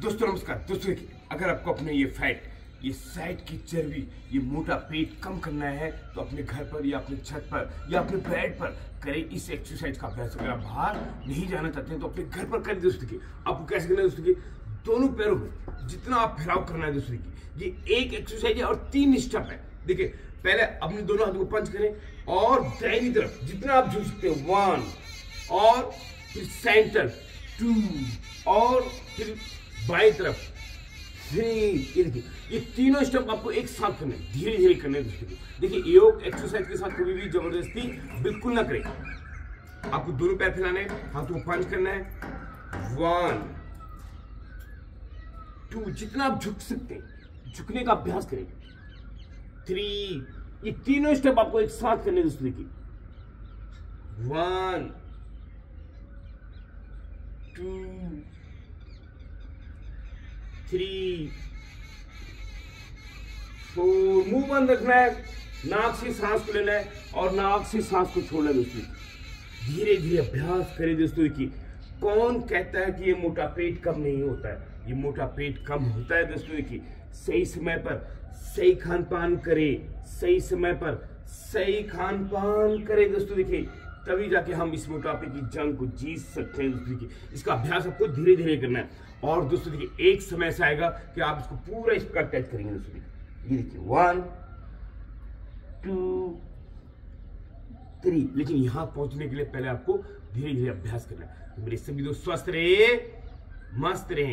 दोस्तों नमस्कार। दोस्तों देखिए, अगर आपको अपने ये फैट, ये साइड की चर्बी, ये मोटा पेट कम करना है तो अपने घर पर या अपने छत पर या अपने बेड पर करें इस एक्सरसाइज का अभ्यास। अगर आप बाहर नहीं जाना चाहते हैं तो अपने घर पर करें। दोस्तों देखिए, आपको कैसे करना है। दोस्तों देखिए, दोनों पैरों में जितना आप फैलाव करना है। दोस्तों देखिए, ये एक एक्सरसाइज है और 3 स्टेप है। देखिए, पहले अपने दोनों हाथों को पंच करें और दाहिनी तरफ जितना आप झुक सकते हैं 1, और फिर सेंटर 2, और फिर बाएं तरफ 3। ये देखिए, ये तीनों स्टेप आपको एक साथ करने, धीरे धीरे करने। देखिए, योग एक्सरसाइज के साथ कभी भी जबरदस्ती बिल्कुल ना करें। आपको दोनों पैर फैलाने हैं, हाथों को पंच करना है 1, 2, जितना आप झुक सकते हैं झुकने का अभ्यास करें 3। ये तीनों स्टेप आपको एक साथ करने। दोस्तों देखिए, 1, 2, 3, 4। मुंह बंद रखना है, नाक से सांस को लेना है और नाक से सांस को छोड़ना है। दोस्तों धीरे धीरे अभ्यास करें। दोस्तों देखिए, कौन कहता है कि ये मोटा पेट कम नहीं होता है? ये मोटा पेट कम होता है। दोस्तों देखिए, सही समय पर सही खान पान करें, सही समय पर सही खान पान करें। दोस्तों देखिए, तभी जाके हम इस मोटापे की जंग को जीत सकते हैं। दोस्तों देखिए, इसका अभ्यास आपको धीरे धीरे करना है और दोस्तों देखिए, एक समय ऐसा आएगा कि आप इसको पूरा इस प्रकार टच करेंगे। दोस्तों देखिए, ये देखिए 1, 2, 3। लेकिन यहां पहुंचने के लिए पहले आपको धीरे धीरे अभ्यास करना है। तो मेरे सभी दोस्त स्वस्थ रहे, मस्त रहे।